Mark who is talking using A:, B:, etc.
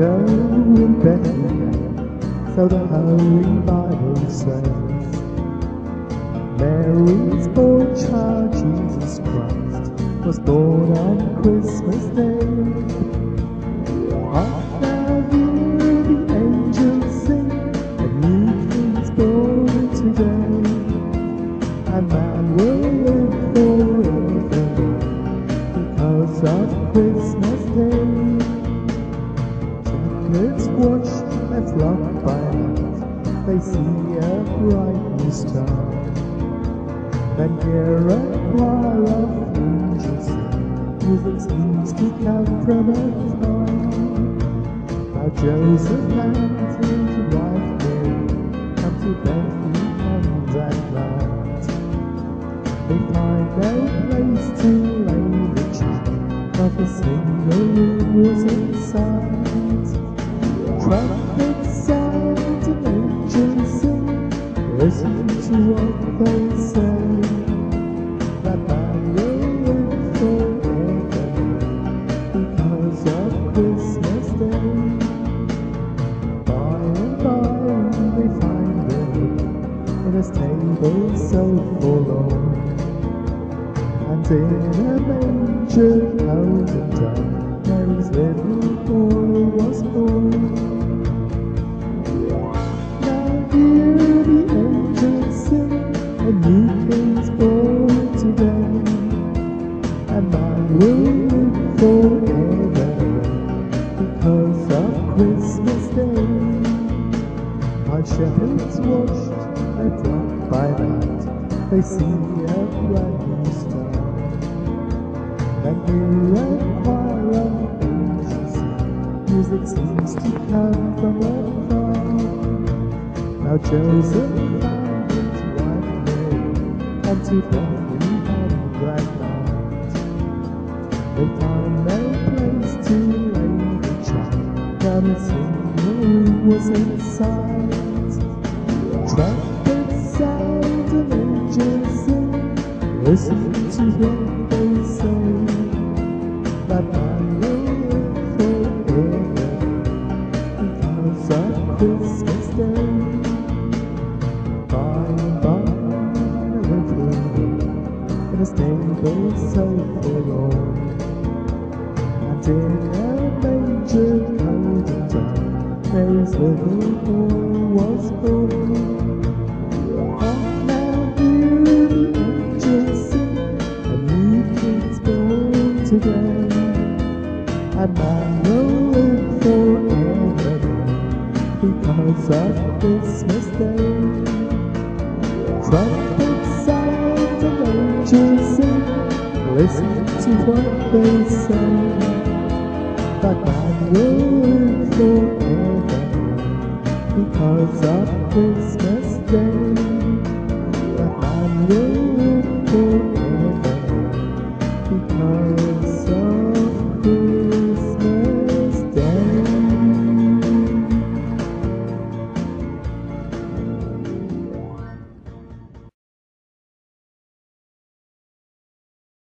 A: manger in Bethlehem, so the Holy Bible says. Mary's born child, Jesus Christ, was born on Christmas Day. Hark now, hear the angels sing, a new King's born today. And man will live forever because of Christmas Day. Shepherds watch and flock by night, they see a bright new star. Then hear a choir of angels sing, music seems to come from afar. Now Joseph and his wife Mary come to Bethlehem that night. They find no place to lay the child, not a single room was inside. Trumpets sound and angels sing, listen to what they say. That man will live forever because of Christmas Day. By and by they find him in his table so forlorn, and in a manger cold and dark, Mary's little boy was born. Now hear the angels sing, a new King's born today, and man will live forever because of Christmas Day. While shepherds watched their flock by night, they see a bright new star. Then hear a choir of angels sing, music seems to come from afar. Now Joseph and his wife Mary come to Bethlehem that night. They find no place to lay the child, not a single room was inside. Trumpets sound and angels sing, listen to what they say. That man will live forever because of Christmas Day. By and by a little boy in a stable so forlorn, and in a manger cold and dark, Mary's little boy was born. And now hear the angels sing, a new King's born today, and man will live forever because of Christmas Day. Trumpets sound and angels sing, listen to what they say. That man will live forever because of Christmas Day. That man will live forever because